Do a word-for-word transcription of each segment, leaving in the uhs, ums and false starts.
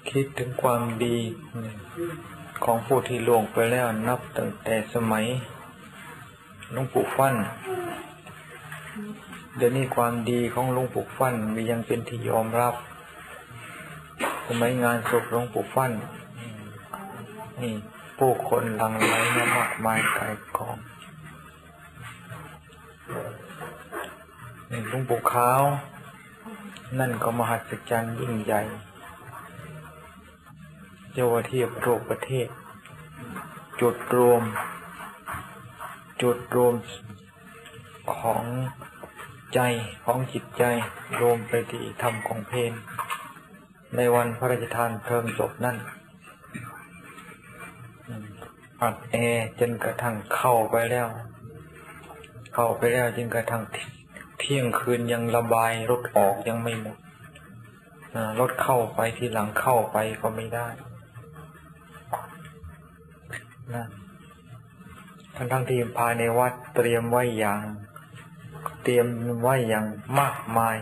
คิดถึงความดีของผู้ที่ล่วงไปแล้วนับตั้งแต่สมัยหลวงปู่ฟั่นเดี๋ยวนี้ความดีของหลวงปู่ฟั่นมียังเป็นที่ยอมรับสมัยงานศพหลวงปู่ฟั่นนี่ผู้คนหลั่งไหลมามากมายกายกองนี่หลวงปู่ขาวนั่นก็มหัศจรรย์ยิ่งใหญ่เยาวเทียบโลกประเทศจุดรวมจุดรวมของใจของจิตใจรวมไปที่ธรรมของเพลในวันพระราชทานเพลิงศพนั่นอัดแอจนกระทั่งเข้าไปแล้วเข้าไปแล้วจนกระทั่งเที่ยงคืนยังระบายรถออกยังไม่หมดรถเข้าไปทีหลังเข้าไปก็ไม่ได้นะทั้งทั้งที่ภายในวัดเตรียมไว้อย่างเตรียมไว้อย่างมากมาย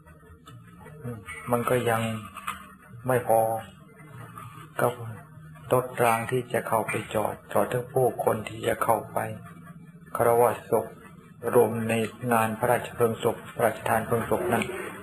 มันก็ยังไม่พอกับรถรางที่จะเข้าไปจอดจอดทั้งผู้คนที่จะเข้าไปคารวะศพรวมในงานพระราชเพลิงศพพระราชทานเพลิงศพนั้น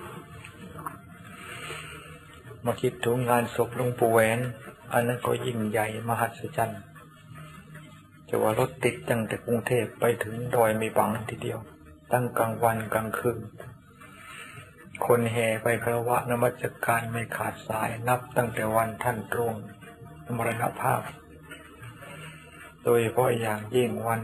มาคิดถึงงานศพหลวงปู่แหวนอันนั้นก็ยิ่งใหญ่มหัศจรรย์จะว่ารถติดตั้งแต่กรุงเทพไปถึงดอยไม่บังทีเดียวตั้งกลางวันกลางคืนคนแห่ไปคารวะนมัสการไม่ขาดสายนับตั้งแต่วันท่านร่วงมรณภาพโดยเฉพาะอย่างยิ่งวัน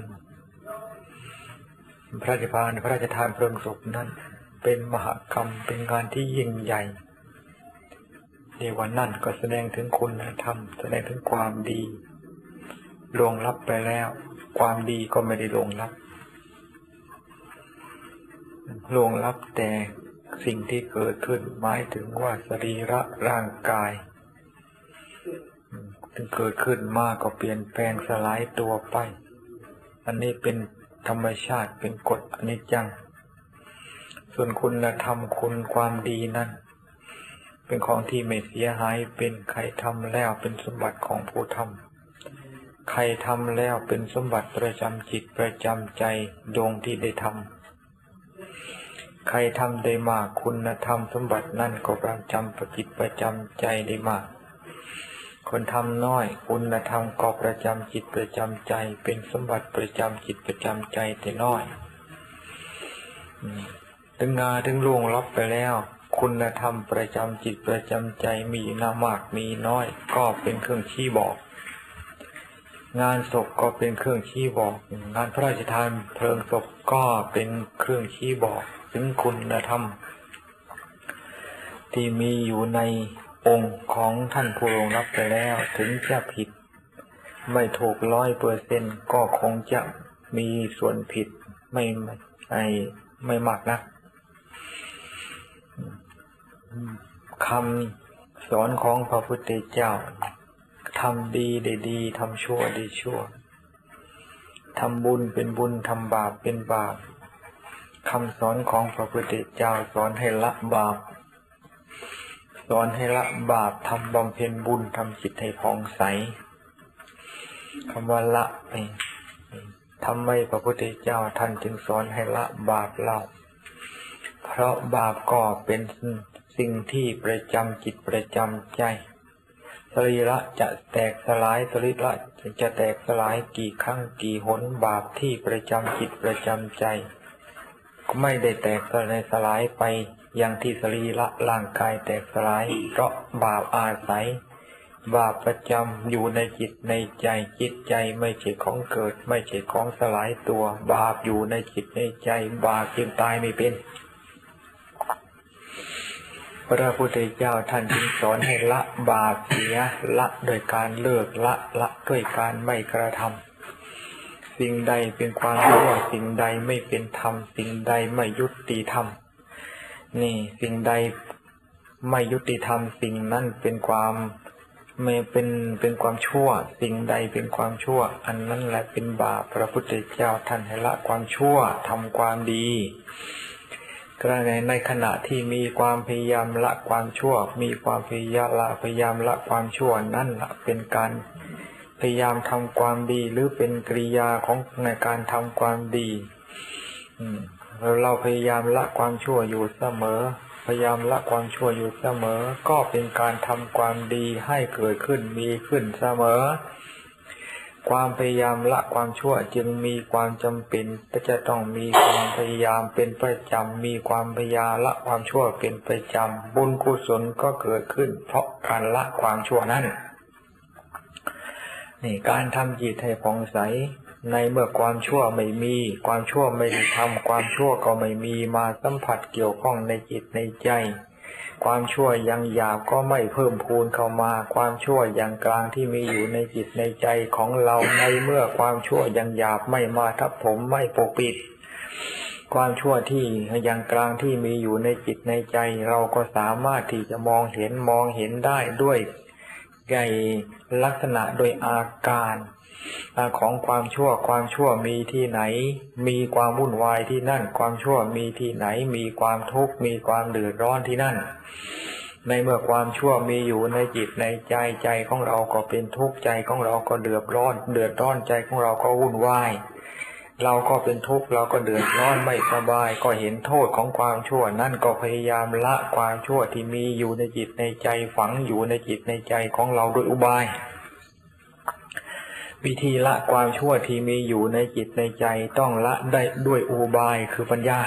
พระราชทานพระราชทานเพลิงศพนั้นเป็นมหกรรมเป็นงานที่ยิ่งใหญ่ในวันนั้นก็แสดงถึงคุณธรรมแสดงถึงความดีล่วงลับไปแล้วความดีก็ไม่ได้ล่วงลับล่วงลับแต่สิ่งที่เกิดขึ้นหมายถึงว่าสรีระร่างกายถึงเกิดขึ้นมาก็เปลี่ยนแปลงสลายตัวไปอันนี้เป็นธรรมชาติเป็นกฎอนิจจังส่วนคุณธรรมคุณความดีนั้นเป็นของที่ไม่เสียหายเป็นใครทำแล้วเป็นสมบัติของผู้ทำใครทำแล้วเป็นสมบัติประจำจิตประจำใจดวงที่ได้ทำใครทำได้มากคุณธรรมสมบัตินั่นก็ประจำประจิตประจำใจได้มากคนทำน้อยคุณธรรมก็ประจำจิตประจำใจเป็นสมบัติประจำจิตประจำใจแต่น้อยถึงงาถึงล่วงลับไปแล้วคุณธรรมประจำจิตประจำใจมีน้ามากมีน้อยก็เป็นเครื่องชี้บอกงานศพก็เป็นเครื่องชี้บอกงานพระราชทานเพลิงศพก็เป็นเครื่องชี้บอกถึงคุณธรรมที่มีอยู่ในองค์ของท่านผู้ล่วงลับไปแล้วถึงจะผิดไม่ถูกร้อยเปอร์เซ็นต์ก็คงจะมีส่วนผิดไม่ไม่ไม่มากนักคำสอนของพระพุทธเจ้าทำดีได้ดีทำชั่วได้ชั่วทำบุญเป็นบุญทำบาปเป็นบาปคำสอนของพระพุทธเจ้าสอนให้ละบาปสอนให้ละบาปทำบำเพ็ญบุญทำจิตให้ผ่องใสคำว่าละทำไมพระพุทธเจ้าท่านจึงสอนให้ละบาปเล่าเพราะบาปก็เป็นสิ่งที่ประจำจิตประจำใจสรีระจะแตกสลายสรีระจะแตกสลายกี่ครั้งกี่หนบาปที่ประจำจิตประจำใจก็ไม่ได้แตกสลายสลายไปอย่างที่สรีระร่างกายแตกสลายเพราะบาปอาศัยบาปประจำอยู่ในจิตในใจจิตใจไม่ใช่ของเกิดไม่ใช่ของสลายตัวบาปอยู่ในจิตในใจบาปจึงตายไม่เป็นพระพุทธเจ้าท่านจึงสอนให้ละบาปเสียละโดยการเลิกละละด้วยการไม่กระทำสิ่งใดเป็นความชั่วสิ่งใดไม่เป็นธรรมสิ่งใดไม่ยุติธรรมนี่สิ่งใดไม่ยุติธรรมสิ่งนั้นเป็นความไม่เป็นเป็นความชั่วสิ่งใดเป็นความชั่วอันนั้นแหละเป็นบาปพระพุทธเจ้าท่านให้ละความชั่วทำความดีก็ในในขณะที่มีความพยายามละความชั่วมีความพยายามละพยายามละความชั่วนั่นแหละเป็นการพยายามทำความดีหรือเป็นกริยาของในการทำความดีอืมเราพยายามละความชั่วอยู่เสมอพยายามละความชั่วอยู่เสมอก็เป็นการทำความดีให้เกิดขึ้นมีขึ้นเสมอความพยายามละความชั่วจึงมีความจำเป็นที่จะต้องมีความพยายามเป็นประจำมีความพยายามละความชั่วเป็นประจำบุญกุศลก็เกิดขึ้นเพราะการละความชั่วนั้นนี่การทำจิตให้ผ่องใสในเมื่อความชั่วไม่มีความชั่วไม่ทำความชั่วก็ไม่มีมาสัมผัสเกี่ยวข้องในจิตในใจความชั่วยังหยาบก็ไม่เพิ่มพูนเข้ามาความชั่วอย่างกลางที่มีอยู่ในจิตในใจของเราในเมื่อความชั่วยังหยาบไม่มาทับถมไม่ปกปิดความชั่วที่อย่างกลางที่มีอยู่ในจิตในใจเราก็สามารถที่จะมองเห็นมองเห็นได้ด้วยไกลักษณะโดยอาการของความชั่วความชั่วมีที่ไหนมีความวุ่นวายที่นั่นความชั่วมีที่ไหนมีความทุกข์มีความเดือดร้อนที่นั่นในเมื่อความชั่วมีอยู่ในจิตในใจใจของเราก็เป็นทุกข์ใจของเราก็เดือดร้อนเดือดร้อนใจของเราก็วุ่นวายเราก็เป็นทุกข์เราก็เดือดร้อนไม่สบายก็เห็นโทษของความชั่วนั่นก็พยายามละความชั่วที่มีอยู่ในจิตในใจฝังอยู่ในจิตในใจของเราโดยอุบายวิธีละความชั่วที่มีอยู่ในจิตในใจต้องละได้ด้วยอุบายคือปัญญา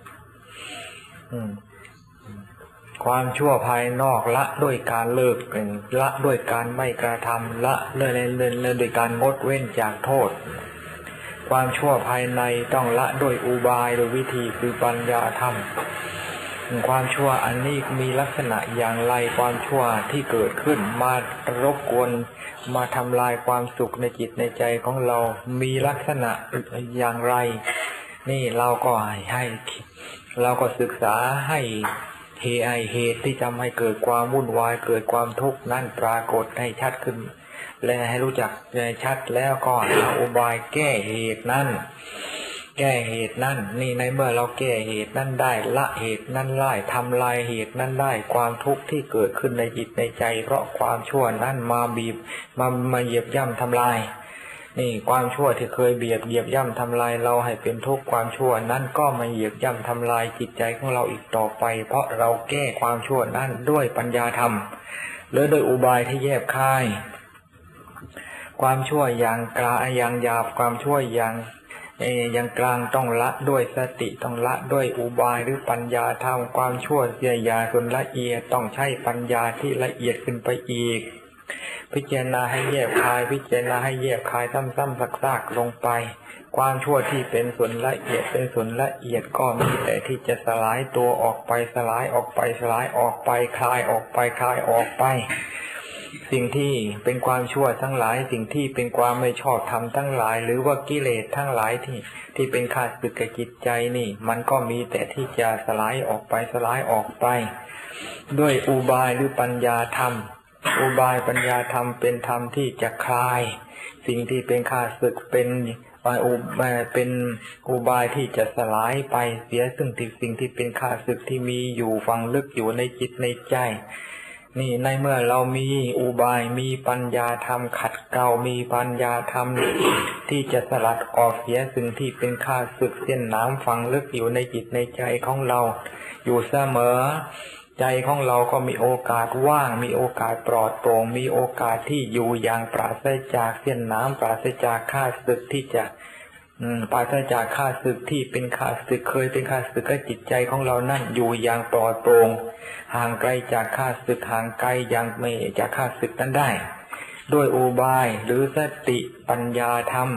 ความชั่วภายนอกละด้วยการเลิกละด้วยการไม่กระทำละเลื่อนเลื่อนเลื่อนด้วยการงดเว้นจากโทษความชั่วภายในต้องละด้วยอุบายโดยวิธีคือปัญญาธรรมความชั่วอันนี้มีลักษณะอย่างไรความชั่วที่เกิดขึ้นมารบกวนมาทำลายความสุขในจิตในใจของเรามีลักษณะอย่างไรนี่เราก็ให้เราก็ศึกษาให้เหตุเหตุที่ทำให้เกิดความวุ่นวายเกิดความทุกข์นั่นปรากฏให้ชัดขึ้นและให้รู้จักชัดแล้วก็หาอุบายแก้เหตุนั้นแก้เหตุนั้นนี่ในเมื่อเราแก้เหตุนั้นได้ละเหตุนั้นได้ทำลายเหตุนั้นได้ความทุกข์ที่เกิดขึ้นในจิตในใจเพราะความชั่วนั้นมาบีบมามาเหยียบย่ำทำลายนี่ความชั่วที่เคยเบียดเหยียบย่ำทำลายเราให้เป็นทุกข์ความชั่วนั้นก็มาเหยียบย่ำทำลายจิตใจของเราอีกต่อไปเพราะเราแก้ความชั่วนั้นด้วยปัญญาธรรมหรือโดยอุบายที่แยบคายความชั่วอย่างกลางอย่างหยาบความชั่วอย่างเออย่างกลางต้องละด้วยสติต้องละด้วยอุบายหรือปัญญาธรรมความชั่วเสียยาส่วนละเอียดต้องใช้ปัญญาที่ละเอียดขึ้นไปอีกพิจารณาให้แยบคายพิจารณาให้แยบคายซ้ำๆซากๆลงไปความชั่วที่เป็นส่วนละเอียดเป็นส่วนละเอียดก็มีแต่ที่จะสลายตัวออกไปสลายออกไปสลายออกไปคลายออกไปคลายออกไปสิ่งที่เป็นความชั่วทั้งหลายสิ่งที่เป็นความไม่ชอบธรรมทั้งหลายหรือว่ากิเลสทั้งหลายที่ที่เป็นข้าศึกกับจิตใจนี่มันก็มีแต่ที่จะสลายออกไปสลายออกไปด้วยอุบายหรือปัญญาธรรมอุบายปัญญาธรรมเป็นธรรมที่จะคลายสิ่งที่เป็นข้าศึกเป็นอุบายเป็นอุบายที่จะสลายไปเสียซึ่งสิ่งที่เป็นข้าศึกที่มีอยู่ฝังลึกอยู่ในจิตในใจนี่ในเมื่อเรามีอุบายมีปัญญาธรรมขัดเกลามีปัญญาธรรมที่จะสลัดออกเสียสิ่งที่เป็นข้าศึกเส้นน้ำฝังลึกอยู่ในจิตในใจของเราอยู่เสมอใจของเราก็มีโอกาสว่างมีโอกาสปลอดโปร่งมีโอกาสที่อยู่อย่างปราศจากเส้นน้ำปราศจากข้าศึกที่จะปราศจากข้าศึกที่เป็นข้าศึกเคยเป็นข้าศึกกับจิตใจของเรานั่นอยู่อย่างปลอดโปร่งห่างไกลจากข้าศึกห่างไกลอย่างไม่จากข้าศึกนั้นได้ด้วยอุบายหรือสติปัญญาธรรม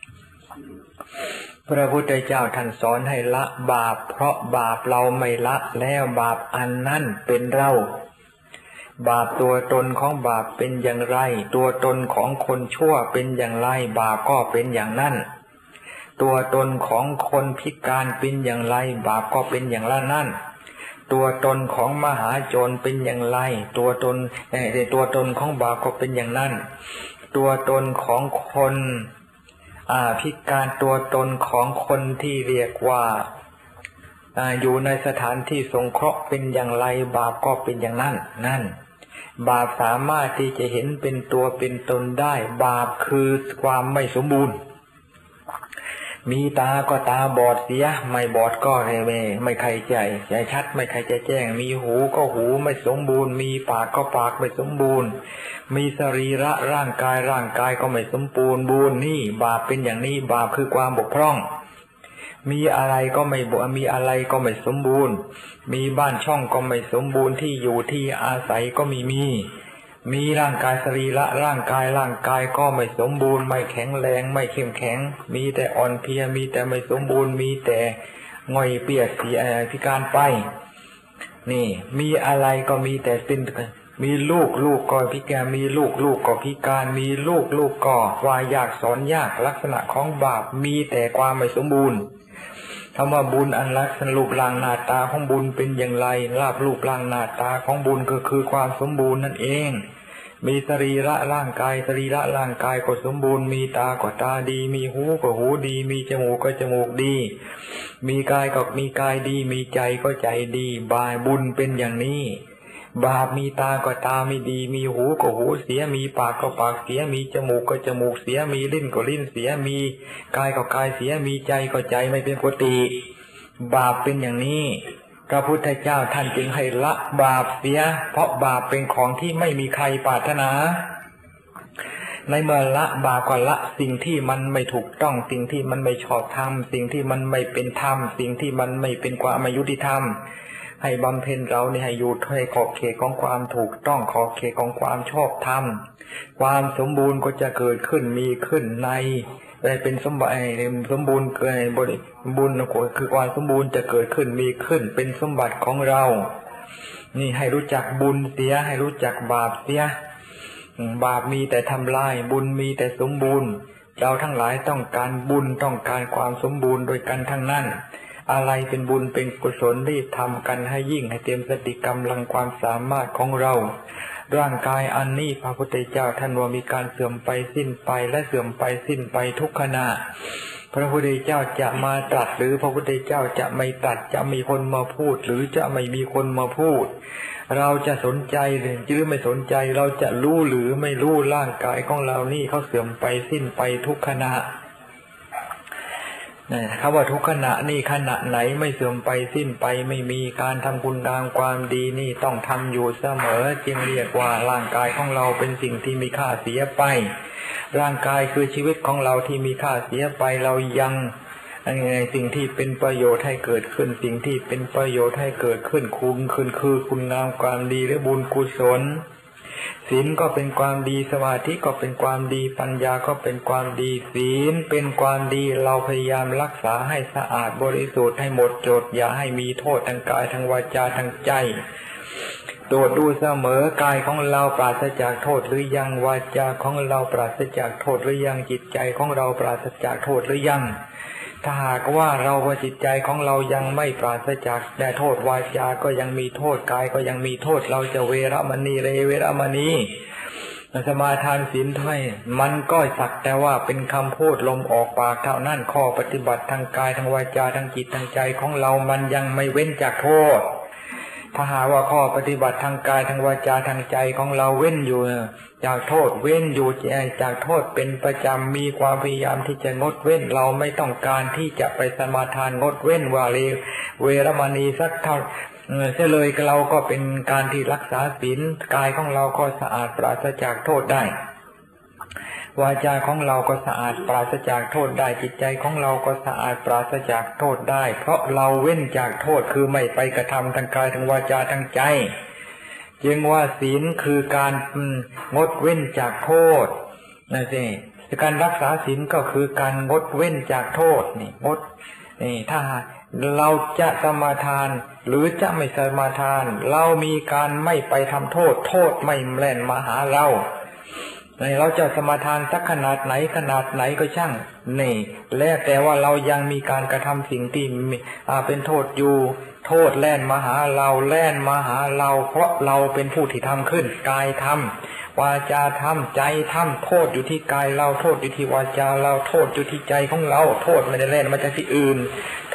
พระพุทธเจ้าท่านสอนให้ละบาปเพราะบาปเราไม่ละแล้วบาปอันนั้นเป็นเราบาปตัวตนของบาปเป็นอย่างไรตัวตนของคนชั่วเป็นอย่างไรบาปก็เป็นอย่างนั้นตัวตนของคนพิการเป็นอย่างไรบาปก็เป็นอย่างนั้นตัวตนของมหาโจรเป็นอย่างไรตัวตนแต่ตัวตนของบาปก็เป็นอย่างนั้นตัวตนของคนอ่าพิการตัวตนของคนที่เรียกว่าอยู่ในสถานที่สงเคราะห์เป็นอย่างไรบาปก็เป็นอย่างนั้นนั่นบาปสามารถที่จะเห็นเป็นตัวเป็นตนได้บาปคือความไม่สมบูรณ์มีตาก็ตาบอดเสียไม่บอดก็ไม่ไม่ใครใจใจชัดไม่ใครจะแจ้งมีหูก็หูไม่สมบูรณ์มีปากก็ปากไม่สมบูรณ์มีสรีระร่างกายร่างกายก็ไม่สมบูรณ์บูรณ์นี่บาปเป็นอย่างนี้บาปคือความบกพร่องมีอะไรก็ไม่บมีอะไรก็ไม่สมบูรณ์มีบ้านช่องก็ไม่สมบูรณ์ที่อยู่ที่อาศัยก็มีมีมีร่างกายสรีระร่างกายร่างกายก็ไม่สมบูรณ์ไม่แข็งแรงไม่เข้มแข็งมีแต่อ่อนเพลียมีแต่ไม่สมบูรณ์มีแต่ง่อยเปียกเสียพิการไปนี่มีอะไรก็มีแต่สิ้นมีลูกลูกก็พิการมีลูกลูกก็พิการมีลูกลูกก็วายากสอนยากลักษณะของบาปมีแต่ความไม่สมบูรณ์คำว่าบุญอันลักษณะรูปร่างหน้าตาของบุญเป็นอย่างไรลาภรูปร่างหน้าตาของบุญก็คือความสมบูรณ์นั่นเองมีสรีระร่างกายสรีระร่างกายก็สมบูรณ์มีตาก็ตาดีมีหูก็หูดีมีจมูกก็จมูกดีมีกายก็มีกายดีมีใจก็ใจดีบาปบุญเป็นอย่างนี้บาปมีตาก็ตาไม่ดีมีหูก็หูเสียมีปากก็ปากเสียมีจมูกก็จมูกเสียมีลิ้นก็ลิ้นเสียมีกายก็กายเสียมีใจก็ใจไม่เป็นปกติบาปเป็นอย่างนี้พระพุทธเจ้าท่านจึงให้ละบาปเสียเพราะบาปเป็นของที่ไม่มีใครปรารถนาในเมื่อละบาปก็ละสิ่งที่มันไม่ถูกต้องสิ่งที่มันไม่ชอบธรรมสิ่งที่มันไม่เป็นธรรมสิ่งที่มันไม่เป็นความยุติธรรมให้บำเพ็ญเราเนี่ยให้อยู่ในขอบเขตของความถูกต้องขอบเขตของความชอบธรรมความสมบูรณ์ก็จะเกิดขึ้นมีขึ้นในได้เป็นสมบัติสมบูรณ์เกิดบริบูรณ์คือความสมบูรณ์จะเกิดขึ้นมีขึ้นเป็นสมบัติของเรานี่ให้รู้จักบุญเสียให้รู้จักบาปเสียบาปมีแต่ทำลายบุญมีแต่สมบูรณ์เราทั้งหลายต้องการบุญต้องการความสมบูรณ์โดยกันทั้งนั้นอะไรเป็นบุญเป็นกุศลรีบทำกันให้ยิ่งให้เต็มสติกำลังความสามารถของเราร่างกายอันนี้พระพุทธเจ้าท่านว่ามีการเสื่อมไปสิ้นไปและเสื่อมไปสิ้นไปทุกขณะพระพุทธเจ้าจะมาตรัสหรือพระพุทธเจ้าจะไม่ตรัสจะมีคนมาพูดหรือจะไม่มีคนมาพูดเราจะสนใจหรือไม่สนใจเราจะรู้หรือไม่รู้ร่างกายของเรานี่เขาเสื่อมไปสิ้นไปทุกขณะคำว่าทุกขณะนี่ขณะไหนไม่เสื่อมไปสิ้นไปไม่มีการทำคุณงามความดีนี่ต้องทำอยู่เสมอจึงเรียกว่าร่างกายของเราเป็นสิ่งที่มีค่าเสียไปร่างกายคือชีวิตของเราที่มีค่าเสียไปเรายังสิ่งที่เป็นประโยชน์ให้เกิดขึ้นสิ่งที่เป็นประโยชน์ให้เกิดขึ้นคุณคืนคือคุณงามความดีหรือบุญกุศลศีลก็เป็นความดีสมาธิก็เป็นความดีปัญญาก็เป็นความดีศีลเป็นความดีเราพยายามรักษาให้สะอาดบริสุทธิ์ให้หมดจดอย่าให้มีโทษทางกายทางวาจาทางใจตรวจดูเสมอกายของเราปราศจากโทษหรือยังวาจาของเราปราศจากโทษหรือยังจิตใจของเราปราศจากโทษหรือยังถ้าหากว่าเราว่าจิตใจของเรายังไม่ปราศจากแต่โทษวาจาก็ยังมีโทษกายก็ยังมีโทษเราจะเวรมณีเรเวรมณีสมาทานศีลถ้อยมันก็สักแต่ว่าเป็นคำพูดลมออกปากเท่านั้นข้อปฏิบัติทางกายทางวาจาทางจิตทางใจของเรามันยังไม่เว้นจากโทษถ้าหาว่าข้อปฏิบัติทางกายทางวาจาทางใจของเราเว้นอยู่จากโทษเว้นอยู่จากโทษเป็นประจำมีความพยายามที่จะงดเว้นเราไม่ต้องการที่จะไปสมาทานงดเว้นว่าเลเวรมณีสักเท่าเสียเลยเราก็เป็นการที่รักษาศีลกายของเราก็สะอาดปราศจากโทษได้วาจาของเราก็สะอาดปราศจากโทษได้จิตใจของเราก็สะอาดปราศจากโทษได้เพราะเราเว้นจากโทษคือไม่ไปกระทำทางกายทางวาจาทางใจจึงว่าศีลคือการงดเว้นจากโทษนะสิการรักษาศีลก็คือการงดเว้นจากโทษนี่งดนี่ถ้าเราจะสมาทานหรือจะไม่สมาทานเรามีการไม่ไปทำโทษโทษไม่แล่นมาหาเราเราจะสมาทานสักขนาดไหนขนาดไหนก็ช่างนี่แล้วแต่ว่าเรายังมีการกระทำสิ่งที่เป็นโทษอยู่โทษแล่นมาหาเราแล่นมาหาเราเพราะเราเป็นผู้ที่ทำขึ้นกายทำวาจาทำใจทำโทษอยู่ที่กายเราโทษอยู่ที่วาจาเราโทษอยู่ที่ใจของเราโทษไม่ได้แล่นมาจากที่อื่นโ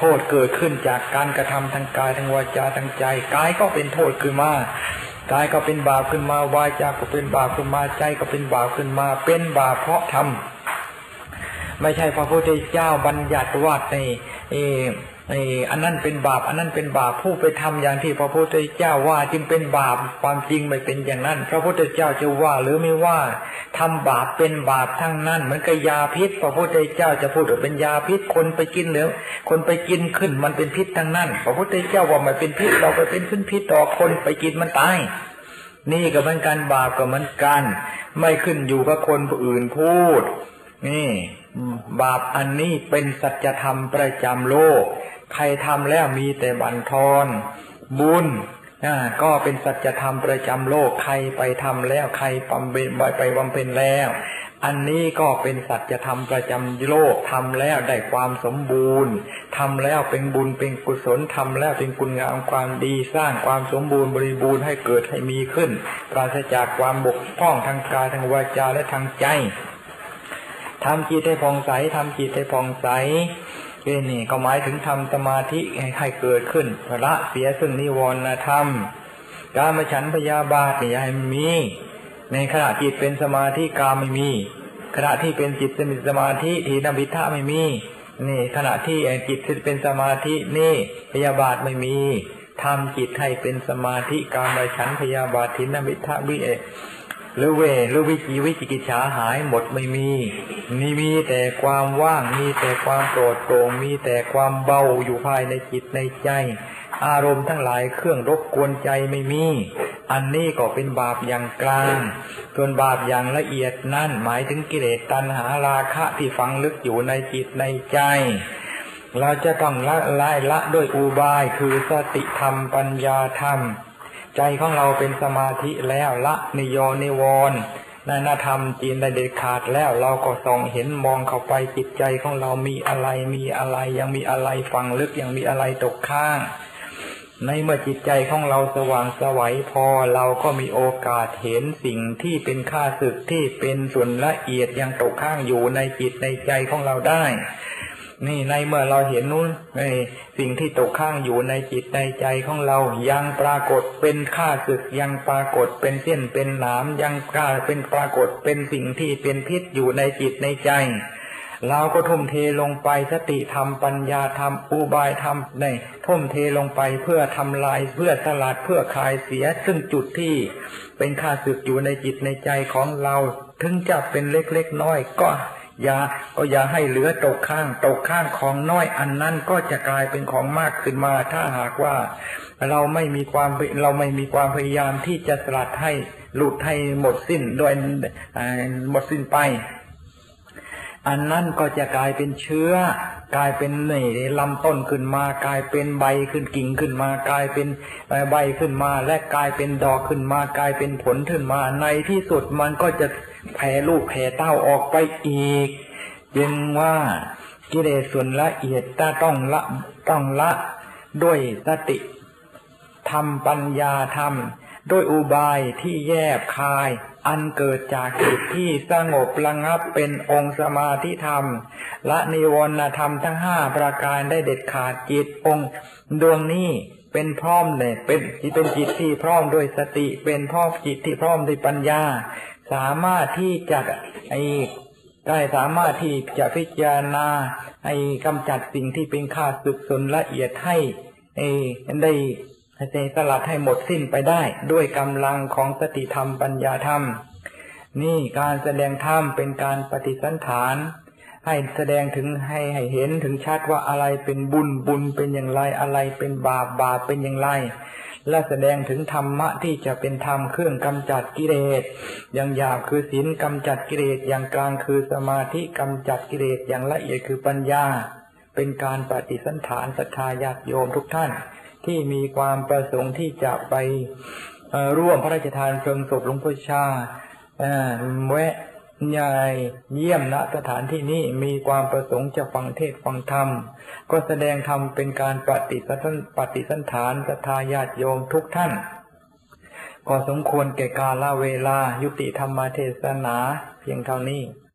โทษเกิดขึ้นจากการกระทำทางกายทางวาจาทางใจกายก็เป็นโทษขึ้นมากายก็เป็นบาปขึ้นมาวาจาก็เป็นบาปขึ้นมาใจก็เป็นบาปขึ้นมาเป็นบาปเพราะทำไม่ใช่พระพุทธเจ้าบัญญัติว่าในเอออันนั้นเป็นบาปอันนั้นเป็นบาปผู้ไปทำอย่างที่พระพุทธเจ้าว่าจึงเป็นบาปความจริงไม่เป็นอย่างนั้นพระพุทธเจ้าจะว่าหรือไม่ว่าทำบาปเป็นบาปทั้งนั้นเหมือนกับยาพิษพระพุทธเจ้าจะพูดว่าเป็นยาพิษคนไปกินแล้วคนไปกินขึ้นมันเป็นพิษทั้งนั้นพระพุทธเจ้าว่ามันเป็นพิษเราไปเป็นขึ้นพิษต่อคนไปกินมันตายนี่ก็เหมือนกันบาปก็เหมือนกันไม่ขึ้นอยู่กับคนผู้อื่นพูดนี่บาปอันนี้เป็นสัจธรรมประจำโลกใครทำแล้วมีแต่บั่นทอนบุญก็เป็นสัจธรรมประจำโลกใครไปทำแล้วใครบำเพ็ญไปบำเพ็ญแล้วอันนี้ก็เป็นสัจธรรมประจำโลกทำแล้วได้ความสมบูรณ์ทำแล้วเป็นบุญเป็นกุศลทำแล้วเป็นคุณงามความดีสร้างความสมบูรณ์บริบูรณ์ให้เกิดให้มีขึ้นปราศจากความบกพร่องทางกายทางวาจาและทางใจทำจิตให้ผ่องใสทำจิตให้ผ่องใสนี่ก็หมายถึงทำสมาธิให้เกิดขึ้นละเสียซึ่งนิวรณธรรมกามฉันท์พยาบาทอย่าให้มีในขณะจิตเป็นสมาธิกามไม่มีขณะที่เป็นจิตเป็นสมาธิทีนมิทธะไม่มีนี่ขณะที่จิตเป็นสมาธินี่พยาบาทไม่มีทำจิตให้เป็นสมาธิกามฉันท์พยาบาททีนมิทธะวิเอหรือเวหรือวิจิวิจิกิจฉาหายหมดไม่มีนี่มีแต่ความว่างมีแต่ความโปร่งโปร่งมีแต่ความเบาอยู่ภายในจิตในใจอารมณ์ทั้งหลายเครื่องรบกวนใจไม่มีอันนี้ก็เป็นบาปอย่างกลางส่วนบาปอย่างละเอียดนั่นหมายถึงกิเลสตัณหาราคะที่ฝังลึกอยู่ในจิตในใจเราจะต้องละละละด้วยอุบายคือสติธรรมปัญญาธรรมใจของเราเป็นสมาธิแล้วละนิโยนิวรณ์นั่นธรรมจีนได้เด็ดขาดแล้วเราก็ส่องเห็นมองเข้าไปจิตใจของเรามีอะไรมีอะไรยังมีอะไรฝังลึกยังมีอะไรตกค้างในเมื่อจิตใจของเราสว่างไสวพอเราก็มีโอกาสเห็นสิ่งที่เป็นข้าศึกที่เป็นส่วนละเอียดยังตกค้างอยู่ในจิตในใจของเราได้นี่ในเมื่อเราเห็นนู้นในสิ่งที่ตกค้างอยู่ในจิตในใจของเรายังปรากฏเป็นข้าศึกยังปรากฏเป็นเส้นเป็นหนามยังกล้าเป็นปรากฏเป็นสิ่งที่เป็นพิษอยู่ในจิตในใจเราก็ทุ่มเทลงไปสติธรรมปัญญาธรรมอุบายธรรมในทุ่มเทลงไปเพื่อทำลายเพื่อสลัดเพื่อคลายเสียซึ่งจุดที่เป็นข้าศึกอยู่ในจิตในใจของเราถึงจะเป็นเล็กๆน้อยก็อย่าก็อย่าให้เหลือตกข้างตกข้างของน้อยอันนั้นก็จะกลายเป็นของมากขึ้นมาถ้าหากว่าเราไม่มีความเราไม่มีความพยายามที่จะสลัดให้หลุดให้หมดสิ้นโดยหมดสิ้นไปอันนั้นก็จะกลายเป็นเชื้อกลายเป็นนี่ลำต้นขึ้นมากลายเป็นใบขึ้นกิ่งขึ้นมากลายเป็นใบขึ้นมาและกลายเป็นดอกขึ้นมากลายเป็นผลขึ้นมาในที่สุดมันก็จะแผ่ลูกแผ่เต้าออกไปอีกจึงว่ากิเลสส่วนละเอียดต้องละต้องละด้วยสติธรรมปัญญาธรรมด้วยอุบายที่แยบคายอันเกิดจากจิตที่สงบระงับเป็นองค์สมาธิธรรมละนิวรณธรรมทั้งห้าประการได้เด็ดขาดจิตองค์ดวงนี้เป็นพร้อมเลยเป็นเป็นจิตที่พร้อมด้วยสติเป็นพร้อมจิตที่พร้อมด้วยปัญญาสามารถที่จะไอ้ได้สามารถที่จะพิจารณาให้กำจัดสิ่งที่เป็นข้าศึกส่วนละเอียดให้ไอ้ได้ให้สลัดให้หมดสิ้นไปได้ด้วยกำลังของสติธรรมปัญญาธรรมนี่การแสดงธรรมเป็นการปฏิสันฐานให้แสดงถึงให้ให้เห็นถึงชัดว่าอะไรเป็นบุญบุญเป็นอย่างไรอะไรเป็นบาปบาปเป็นอย่างไรและแสดงถึงธรรมะที่จะเป็นธรรมเครื่องกำจัดกิเลสอย่างหยาบคือศีลกำจัดกิเลสอย่างกลางคือสมาธิกำจัดกิเลสอย่างละเอียดคือปัญญาเป็นการปฏิสันฐานศรัทธาญาติโยมทุกท่านที่มีความประสงค์ที่จะไปร่วมพระราชทานเพลิงศพหลวงพ่อชาแวะยายเยี่ยมณสถานที่นี้มีความประสงค์จะฟังเทศน์ฟังธรรมก็แสดงธรรมเป็นการปฏิสันปฏิสันฐานศรัทธาญาติโยมทุกท่านก็สมควรแก่กาลเวลายุติธรรมเทศนาเพียงเท่านี้